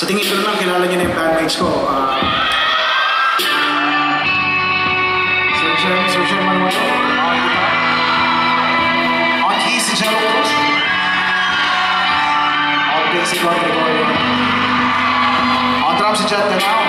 Sa tingin ko naman, kilala niyo na yung bandmates ko. Sir Sherman mo ito. On keys, si Joe Cruz. On bass, si Don Gregorio. On drums, si Jet Danao.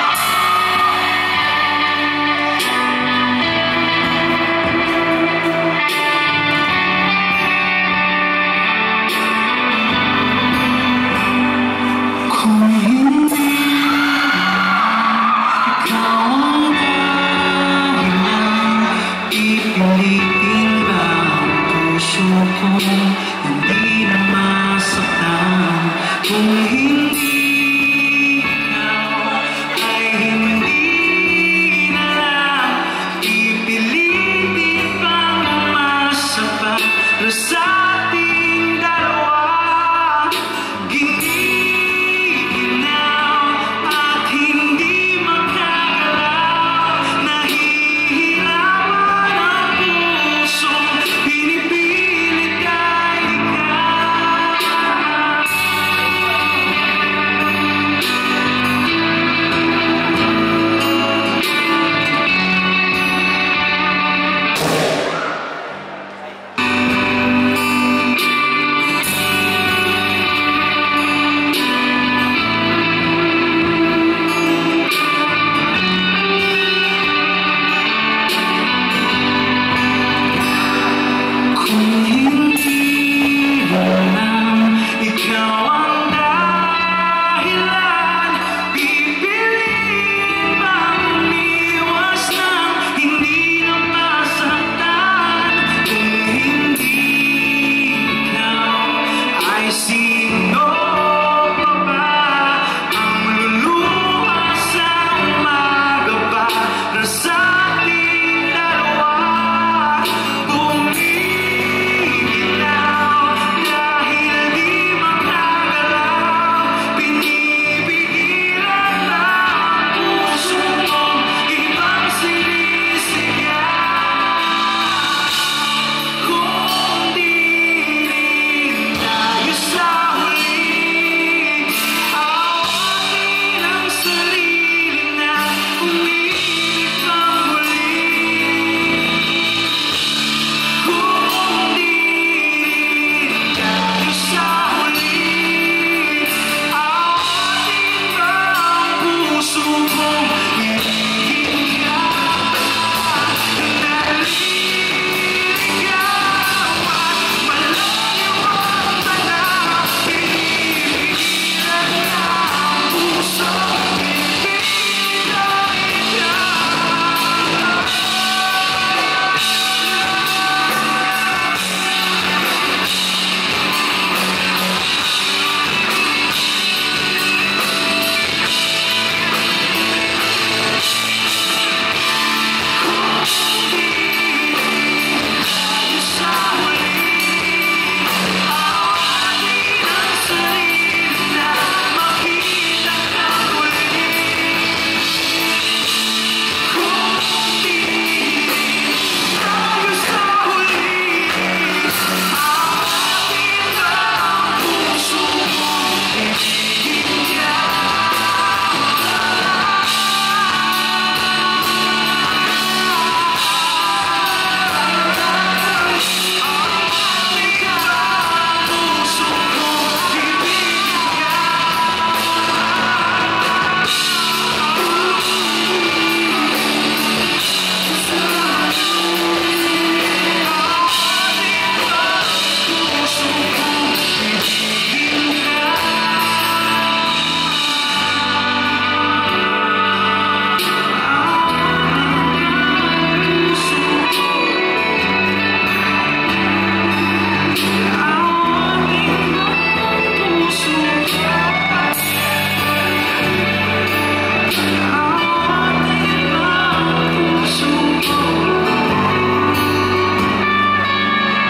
Hindi na masaktan kung hindi ikaw ay hindi na lang pipilitin pang umasa para sa ating dalawa. Giniginaw at hindi makagalaw, nahihirapan ang pusong pinipilit ay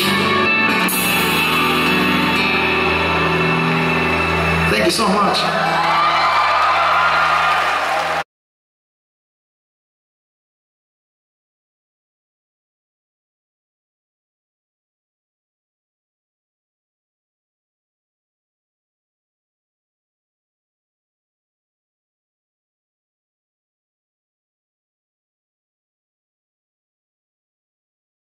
Thank you so much.